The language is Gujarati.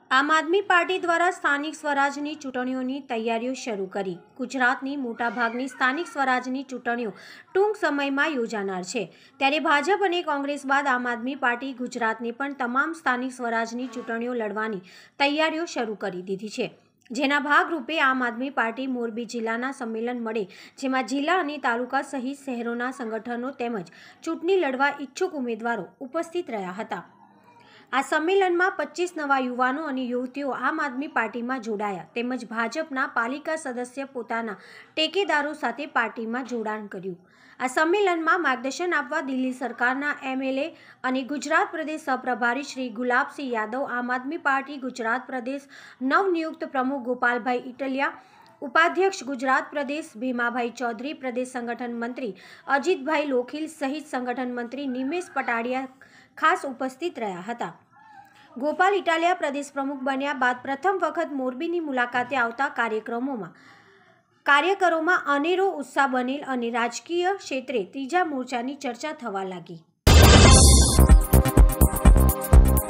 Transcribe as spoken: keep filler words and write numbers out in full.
આમ આદમી પાર્ટી દ્વારા સ્થાનિક સ્વરાજની ચૂંટણીઓની તૈયારીઓ શરૂ કરી। ગુજરાતની મોટાભાગની સ્થાનિક સ્વરાજની ચૂંટણીઓ ટૂંક સમયમાં યોજાનાર છે, ત્યારે ભાજપ અને કોંગ્રેસ બાદ આમ આદમી પાર્ટી ગુજરાતની પણ તમામ સ્થાનિક સ્વરાજની ચૂંટણીઓ લડવાની તૈયારીઓ શરૂ કરી દીધી છે, જેના ભાગરૂપે આમ આદમી પાર્ટી મોરબી જિલ્લાના સંમેલન મળે, જેમાં જિલ્લા અને તાલુકા સહિત શહેરોના સંગઠનો તેમજ ચૂંટણી લડવા ઈચ્છુક ઉમેદવારો ઉપસ્થિત રહ્યા હતા। આ સંમેલનમાં પચીસ નવા યુવાનો અને યુવતીઓ આમ આદમી પાર્ટીમાં જોડાયા, તેમજ ભાજપના પાલિકા સદસ્ય પોતાના ટેકેદારો સાથે પાર્ટીમાં જોડાણ કર્યું। આ સંમેલનમાં માર્ગદર્શન આપવા દિલ્હી સરકારના એમએલએ અને ગુજરાત પ્રદેશ સહપ્રભારી શ્રી ગુલાબસિંહ યાદવ, આમ આદમી પાર્ટી ગુજરાત પ્રદેશ નવનિયુક્ત પ્રમુખ ગોપાલભાઈ ઇટલિયા, ઉપાધ્યક્ષ ગુજરાત પ્રદેશ ભીમાભાઈ ચૌધરી, પ્રદેશ સંગઠન મંત્રી અજીતભાઈ લોખીલ સહિત સંગઠન મંત્રી નિમેશ પટાડિયા ખાસ ઉપસ્થિત રહ્યા હતા। ગોપાલ ઇટાલિયા પ્રદેશ પ્રમુખ બન્યા બાદ પ્રથમ વખત મોરબીની મુલાકાતે આવતા કાર્યક્રમોમાં કાર્યકરોમાં અનેરો ઉત્સાહ બનેલ અને રાજકીય ક્ષેત્રે ત્રીજા મોરચાની ચર્ચા થવા લાગી।